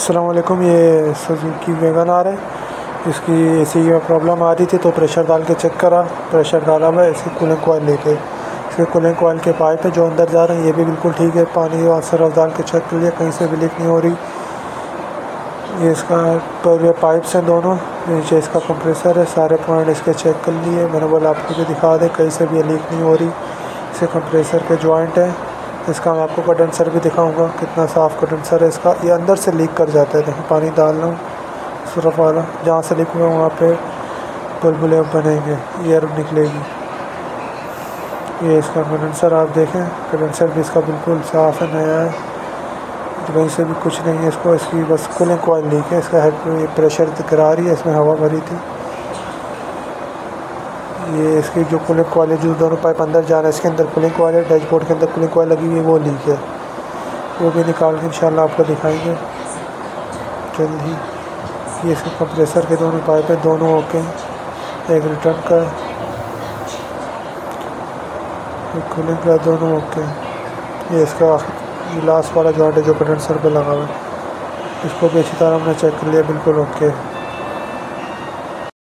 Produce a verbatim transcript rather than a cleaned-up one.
अस्सलाम वालेकुम। ये सुजुकी वैगन आर है। इसकी एसी में प्रॉब्लम आ रही थी तो प्रेशर डाल के चेक करा। प्रेशर डाला मैं इसकी कूलिंग कॉइल लेके इसके कूलिंग कॉइल के पाइप है जो अंदर जा रहे हैं, ये भी बिल्कुल ठीक है। पानी और सरफ डाल के चेक कर लिया, कहीं से भी लीक नहीं हो रही। ये इसका पर ये पाइप्स हैं दोनों, नीचे इसका कंप्रेसर है। सारे पॉइंट इसके चेक कर लिए। मैंने बोला आपको भी दिखा दें, कहीं से भी ये लीक नहीं हो रही। इसके कंप्रेसर के जॉइंट है। इसका मैं आपको कंडेंसर भी दिखाऊंगा, कितना साफ़ कंडेंसर है इसका। ये अंदर से लीक कर जाता है। देखो पानी डाल रहा हूँ सरफ वाला, जहाँ से लीक हुआ वहाँ पे बुलबुले बनेंगे, एयर निकलेगी। ये इसका कंडेंसर आप देखें, कंडेंसर भी इसका बिल्कुल साफ़ है, नया है, तो कहीं से भी कुछ नहीं है इसको। इसकी बस कूलिंग कॉइल लीक है। इसका हेड ये प्रेशर गिरा रही है, इसमें हवा भरी थी। ये इसकी जो कूलिंग कॉइल है, जो दोनों पाइप अंदर जा रहे हैं, इसके अंदर कूलिंग कॉइल है। डैशबोर्ड के अंदर कूलिंग कॉइल लगी हुई है, वो लीक है। वो भी निकाल के इंशाल्लाह आपको दिखाएंगे जल्द ही। ये इसके कंप्रेसर के दोनों पाइप है, दोनों ओके हैं। एक रिटर्न का, एक कूलिंग का, दोनों ओके हैं। ये इसका लास्ट वाला जॉइंट है जो कंडेंसर पे लगा हुआ है, इसको भी अच्छी तरह हमने चेक कर लिया, बिल्कुल ओके है।